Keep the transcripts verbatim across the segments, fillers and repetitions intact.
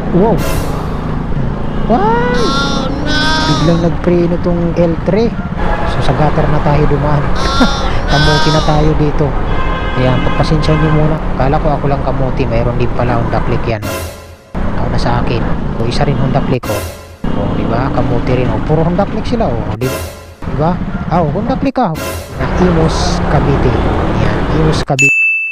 Wow! Wow! Biglang nagpreno tong L three. So sa gutter na tayo dumaan. Kamuti na tayo dito. Ayan, pagpasensya nyo muna. Kala ko ako lang kamuti, mayroon din pala Honda Click yan. Ako na sa akin. O isa rin Honda Click, oh. O diba, kamuti rin, oh. Puro Honda Click sila, oh. Diba? Diba? Ah, oh, Honda Click, ah. Na Imus Cavite. Ayan, Imus Cavite.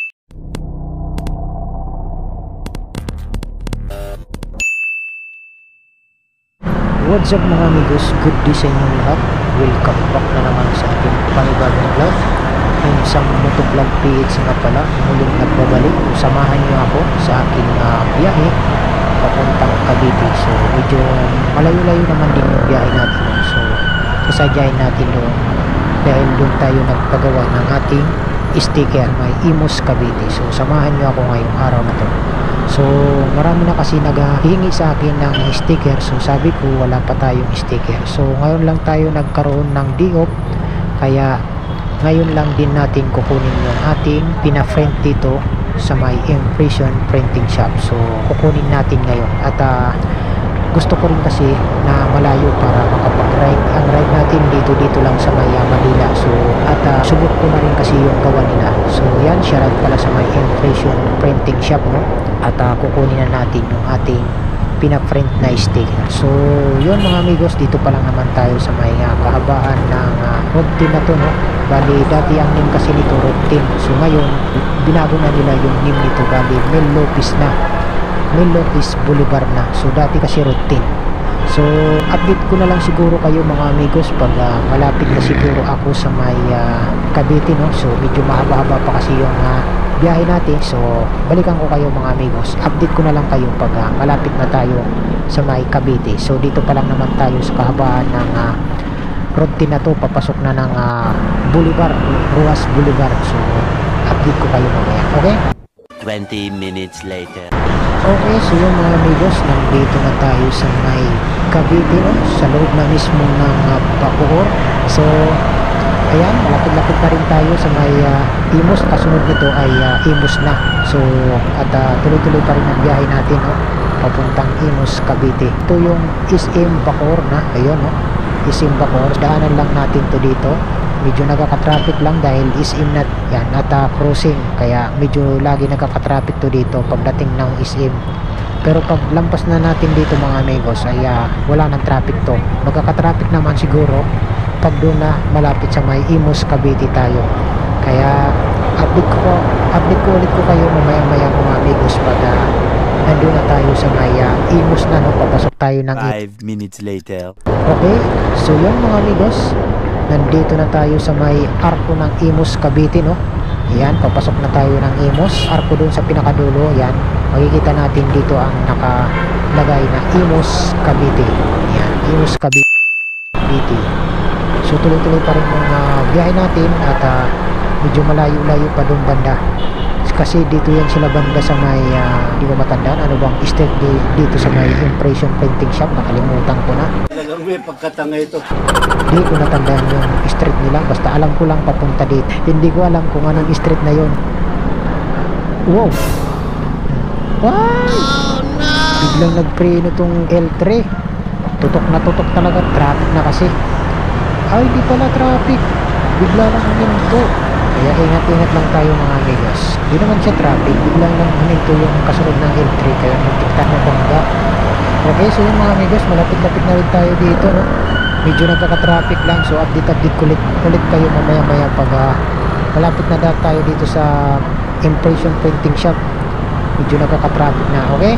What's up mga amigos, good day sa inyong lahat. Welcome back na naman sa ating panibagong vlog. Ang isang motovlog P H nga pala, muling nagbabalik. Samahan niyo ako sa aking uh, biyahe papuntang Cavite. So medyo malayo-layo naman din yung biyahe natin. So sasadyain natin doon dahil doon tayo nagpagawa ng ating sticker, may Imus Cavite. So samahan niyo ako ngayong araw na to. So marami na kasi naghihingi sa akin ng sticker. So sabi ko wala pa tayong sticker. So ngayon lang tayo nagkaroon ng D O P. Kaya ngayon lang din natin kukunin yung ating pina-print dito sa may impression printing shop. So kukunin natin ngayon. At uh, gusto ko rin kasi na malayo para makapag-ride. Ang ride natin dito dito lang sa may uh, Manila. So at uh, subok ko na rin kasi yung gawa nila. So yan, siya ride pala sa may impression printing shop, no? At uh, kukunin na natin yung ating pina-print na sticker. So yun mga amigos, dito pa lang naman tayo sa may uh, kahabaan ng uh, road team na to, no? Bali dati ang name kasi nito road team. So ngayon binago na nila yung name nito. Bali Mel Lopez na, Mel Lopez Boulevard na. So dati kasi road team. So update ko na lang siguro kayo mga amigos pag uh, malapit na siguro ako sa may uh, Cavite, no? So medyo mahaba-haba pa kasi yung uh, biyahe natin. So balikan ko kayo mga amigos, update ko na lang kayo pag uh, malapit na tayo sa may Cavite. So dito pa lang naman tayo sa kahabaan ng uh, road na to, papasok na ng uh, Boulevard, Ruas Boulevard. So update ko kayo mamaya, okay? twenty minutes later. Okay, so yung mga amigos, nandito na tayo sa may Cavite, no? Sa loob na mismo ng uh, Bacoor. So ayan, malapit-lapit na rin tayo sa may uh, Imus. Kasunod nito ay uh, Imus na. So at uh, tuloy-tuloy pa rin ang biyahe natin, no? Papuntang Imus Cavite. Ito yung S M Bacoor na, ayun, no? S M Bacoor, daanan lang natin to dito. Medyo nagkaka-traffic lang dahil S M na yan at uh, crossing, kaya medyo lagi nagkaka-traffic to dito pagdating ng S M. Pero pag lampas na natin dito mga amigos ay uh, wala nang traffic to. Magkaka-traffic naman siguro pag doon na malapit sa may Imus Cavite tayo. Kaya update ko update ko ulit ko kayo mamaya-maya mga amigos pag uh, nandun na tayo sa may uh, Imus na, no? Papasok tayo ng five minutes later. Okay, so yun mga amigos, nandito na tayo sa may arko ng Imus Cavite, no? Yan, papasok na tayo ng Imus. Arko dun sa pinakadulo, yan. Makikita natin dito ang nakalagay na Imus Cavite. Yan, Imus Cavite. So tuloy-tuloy pa rin yung uh, biyahe natin at uh, medyo malayo-layo pa dun banda. Kasi dito yan sila banda sa may uh, di ko matandaan ano bang street dito sa may impression printing shop, nakalimutan ko na. Talagang may pagkatanga ito. Di ko natandaan yung street nila, basta alam ko lang papunta dito. Hindi ko alam kung anong street na yon. Wow! Wow! Oh, no! Biglang nagpreno tong L three. Tutok na tutok talaga, traffic na kasi. Ay, di pala traffic. Bigla lang huminto. Kaya ingat-ingat lang tayo mga amigos. Di naman siya traffic, biglang lang huminto yung kasunod ng L three, kaya nagtiktan na bangga. Okay, so yung mga amigos, malapit-lapit na rin tayo dito, no? Medyo nagkaka-traffic lang, so update-update ulit, ulit kayo mamaya-maya pag uh, malapit na daw tayo dito sa impression printing shop. Medyo nagkaka-traffic na, okay?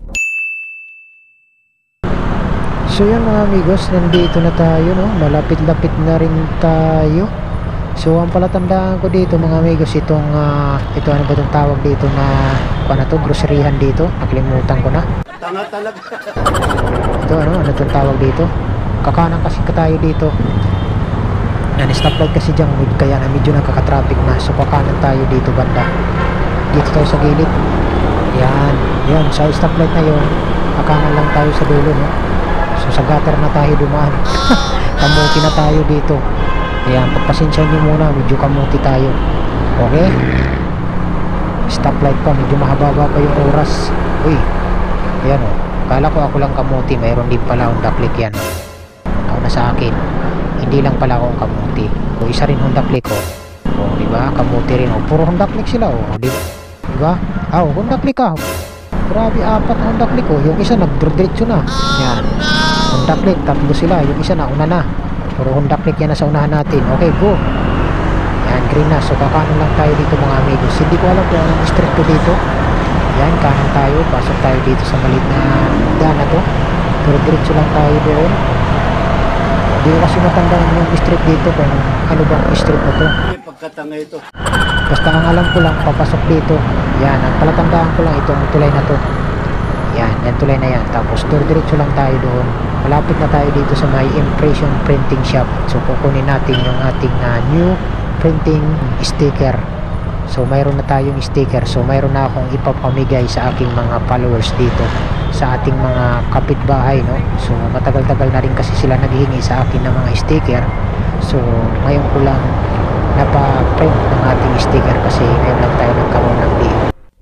So yun mga amigos, nandito na tayo, no? Malapit-lapit na rin tayo. So ang palatandaan ko dito mga amigos, itong uh, ito ano ba itong tawag dito na ano to, groceryhan dito, nakalimutan ko na. Tanga talaga. Ito ano, ano itong tawag dito, kakanan kasi tayo dito. Yan, stoplight kasi dyan, kaya na medyo nagkaka-traffic na. So kakanan tayo dito banda, dito tayo sa gilid. Yan, yan, sa stoplight na yun, kakanan lang tayo sa dulo, no? So sa gutter na tayo dumaan. Kamuti na tayo dito. Ayan, pagpasensya nyo muna, medyo kamuti tayo. Okay? Stoplight pa, medyo mahaba pa yung oras. Uy, ayan o. Akala ko ako lang kamuti, mayroon din pala Honda Click yan. Nauna sa akin. Hindi lang pala akong kamuti. O isa rin Honda Click oh. O di ba? Kamuti rin oh. Puro Honda Click sila oh. Di ba? Di ba? Ah, oh, Honda Click ah. Grabe, apat na Honda Click oh. Yung isa nagdiretso na. Yan. Honda Click, tatlo sila. Yung isa nauna na. Puro Honda Click yan na sa unahan natin. Okay, go. Yan, green na. So kakanan lang tayo dito mga amigos. Hindi ko alam kung anong street ko dito. Yan, kanan tayo. Pasok tayo dito sa maliit na daan na to. Pero diretso lang tayo doon. Hindi ko kasi matandaan yung street dito kung ano bang street na to. Eh, pagkatanga ito. Basta ang alam ko lang, papasok dito. Yan, ang palatandaan ko lang itong tulay na to. Yan, yan tulay na yan. Tapos diretso lang tayo doon. Malapit na tayo dito sa may impression printing shop. So kukunin natin yung ating uh, new printing sticker. So mayroon na tayong sticker. So mayroon na akong ipapamigay sa aking mga followers dito, sa ating mga kapitbahay, no? So matagal-tagal na rin kasi sila naghihingi sa akin ng mga sticker. So ngayon ko lang napa-print ng ating sticker kasi ngayon lang tayo nagkaroon ng deal.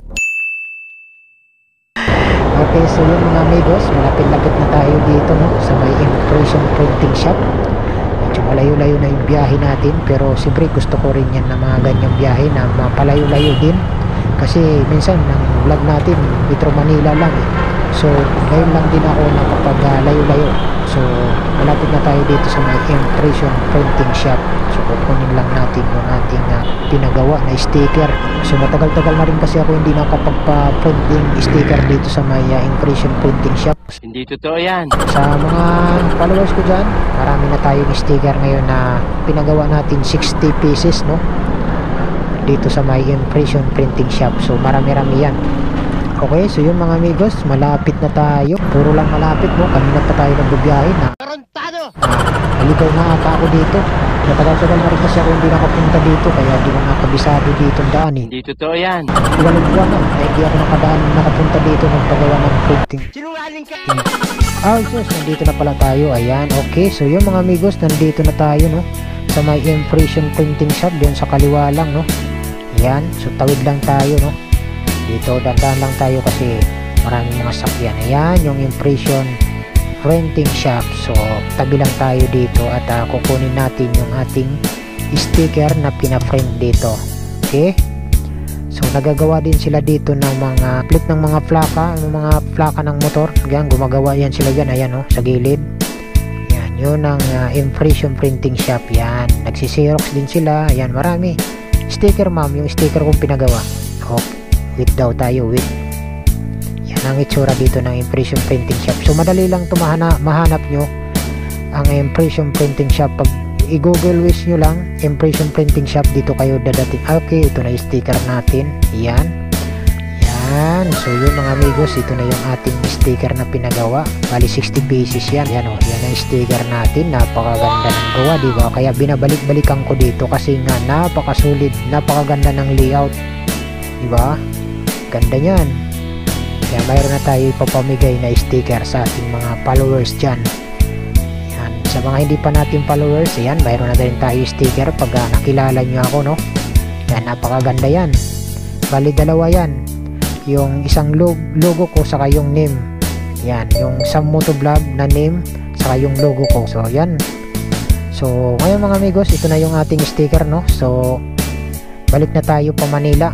Okay, so yun mga amigos, malapit-lapit na tayo dito, no? Sa may impression printing shop. Medyo malayo-layo na yung biyahe natin, pero siyempre gusto ko rin yan na mga ganyang biyahe na mapalayo-layo din, kasi minsan ang vlog natin Metro Manila lang eh. So ngayon lang din ako nakapag-layo-layo. So malapit na tayo dito sa may impression printing shop. So kukunin lang natin yung ating uh, pinagawa na sticker. So matagal-tagal na rin kasi ako hindi nakapagpa-printing sticker dito sa may uh, impression printing shop. Hindi totoo yan. Sa mga followers ko dyan, marami na tayong sticker ngayon na pinagawa natin sixty pieces, no? Dito sa may impression printing shop. So marami-rami yan. Okay, so yun mga amigos, malapit na tayo. Puro lang malapit, no? Kanina pa tayo nagbibiyahe na. Tarantado! Naligaw na ata ako dito. Matagal-tagal na rin kasi ako hindi nakapunta dito, kaya hindi ko nakabisado dito ang daan eh. Hindi totoo yan. Walang buwan na, kaya hindi ako nakadaan nakapunta dito nagpagawa ng printing. Sinungaling ka! Ah, sus, nandito na pala tayo. Ayan, okay. So yun mga amigos, nandito na tayo, no? Sa may impression printing shop, doon sa kaliwa lang, no? Ayan, so tawid lang tayo, no? Dito, dandan lang tayo kasi maraming mga sakyan. Ayan, yung impression printing shop. So, tabi lang tayo dito at uh, kukunin natin yung ating sticker na pina-print dito. Okay? So, nagagawa din sila dito ng mga plate ng mga plaka, ng mga plaka ng motor. Yan, gumagawa yan sila yan. Ayan, oh, sa gilid. Yan, yun ang uh, impression printing shop. Yan, nagsisirox din sila. Ayan, marami. Sticker, ma'am, yung sticker kong pinagawa. Okay. With daw tayo, with. Yan ang itsura dito ng impression printing shop. So madali lang ito mahana, mahanap nyo ang impression printing shop. Pag i-google wish nyo lang impression printing shop, dito kayo dadating. Okay, ito na yung sticker natin. Yan. Yan. So yun mga amigos, ito na yung ating sticker na pinagawa. Bali sixty pieces yan. Yan o, yan ang sticker natin. Napakaganda ng gawa, diba? Kaya binabalik-balikan ko dito kasi nga napakasulit, napakaganda ng layout, diba? Ganda yan. Kaya mayroon na tayo ipapamigay na sticker sa ating mga followers dyan. Yan. Sa mga hindi pa natin followers, yan, mayroon na din tayo sticker pag uh, nakilala nyo ako, no? Yan, napakaganda yan. Bali dalawa yan. Yung isang log logo ko saka yung name. Yan, yung Sam Motovlog na name saka yung logo ko. So yan. So ngayon mga amigos, ito na yung ating sticker, no? So balik na tayo pa Manila.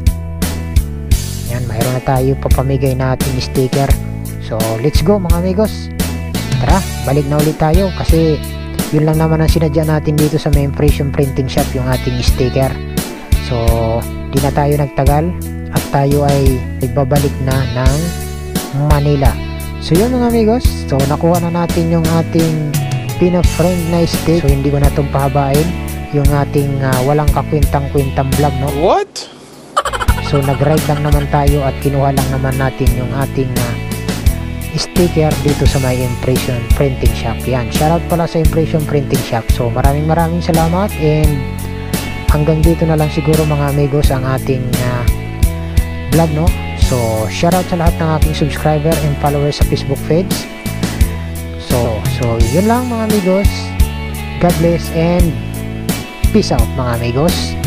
Yan, mayroon na tayo papamigay na ating sticker. So let's go mga amigos. Tara, balik na ulit tayo kasi yun lang naman ang sinadya natin dito sa may impression printing shop, yung ating sticker. So di na tayo nagtagal at tayo ay nagbabalik na ng Manila. So yun mga amigos, so nakuha na natin yung ating pina-frame na stick. So hindi ko na itong pahabain yung ating uh, walang kakwintang-kwintang vlog, no? What? So nag-ride lang naman tayo at kinuha lang naman natin yung ating uh, sticker dito sa may impression printing shop. Yan, shoutout pala sa impression printing shop. So maraming maraming salamat, and hanggang dito na lang siguro mga amigos ang ating uh, vlog, no? So shoutout sa lahat ng aking subscriber and followers sa Facebook page. So, so yun lang mga amigos. God bless and peace out mga amigos.